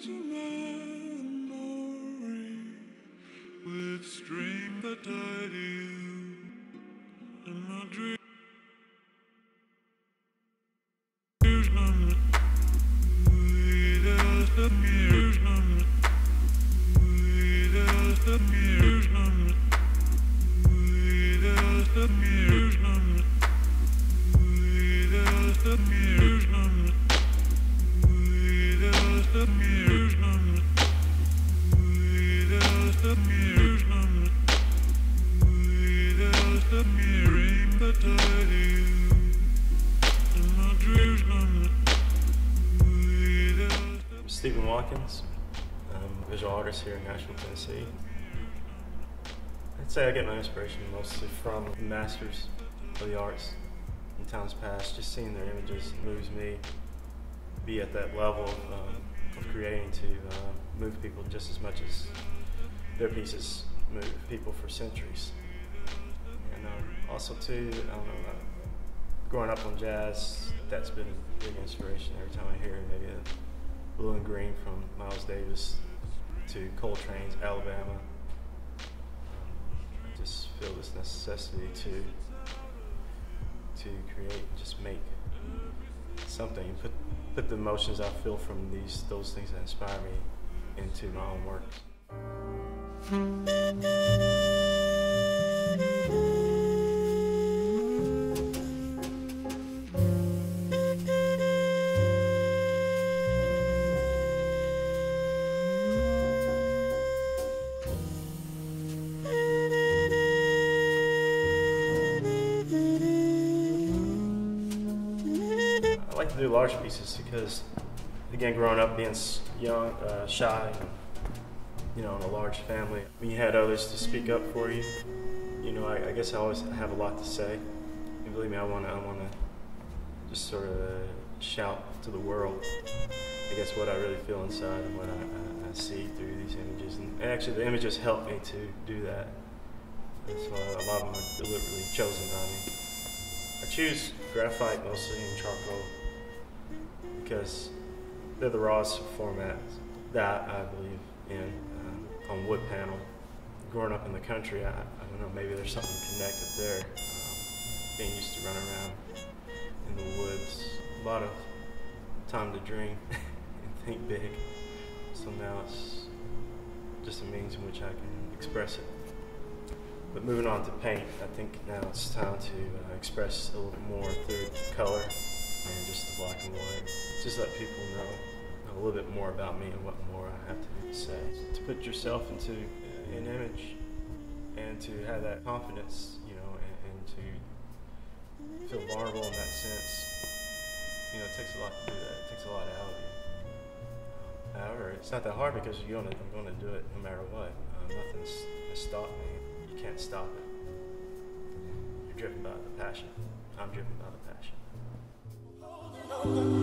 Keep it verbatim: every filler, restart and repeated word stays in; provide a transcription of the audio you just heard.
with stream that tied you in my dreams. I'm Stephen Watkins. I'm a visual artist here in Nashville, Tennessee. I'd say I get my inspiration mostly from the masters of the arts in times past. Just seeing their images moves me to be at that level of, um, of creating to uh, move people just as much as their pieces move people for centuries. And uh, also too, I don't know, uh, growing up on jazz, that's been a big inspiration every time I hear maybe a Blue and Green from Miles Davis to Coltrane's Alabama. Um, I just feel this necessity to to create and just make something, put put the emotions I feel from these those things that inspire me into my own work. I like to do large pieces because, again, growing up being young, uh, shy, you know, in a large family, when you had others to speak up for you, you know, I, I guess I always have a lot to say. And believe me, I want to, I want to just sort of shout to the world, I guess, what I really feel inside and what I, I, I see through these images. And, and actually, the images help me to do that. That's why a lot of them are deliberately chosen by me. I choose graphite mostly and charcoal because they're the rawest formats that I believe in um, on wood panel. Growing up in the country, I, I don't know, maybe there's something connected there. Um, being used to run around in the woods, a lot of time to dream and think big. So now it's just a means in which I can express it. But moving on to paint, I think now it's time to uh, express a little bit more through color and just the black and white. Just let people know a little bit more about me and what more I have to say. To put yourself into an image and to have that confidence, you know, and, and to feel vulnerable in that sense, you know, it takes a lot to do that. It takes a lot out of you. However, it's not that hard because you're gonna, I'm going to do it no matter what. Uh, nothing's gonna stop me. You can't stop it. You're driven by the passion. I'm driven by the passion.